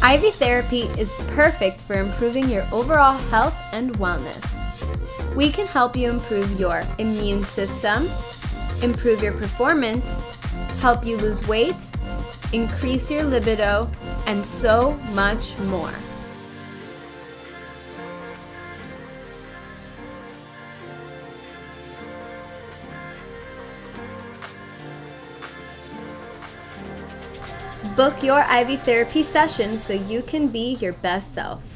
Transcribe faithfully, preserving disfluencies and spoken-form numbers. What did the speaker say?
I V therapy is perfect for improving your overall health and wellness. We can help you improve your immune system, improve your performance, help you lose weight, increase your libido, and so much more. Book your I V therapy session so you can be your best self.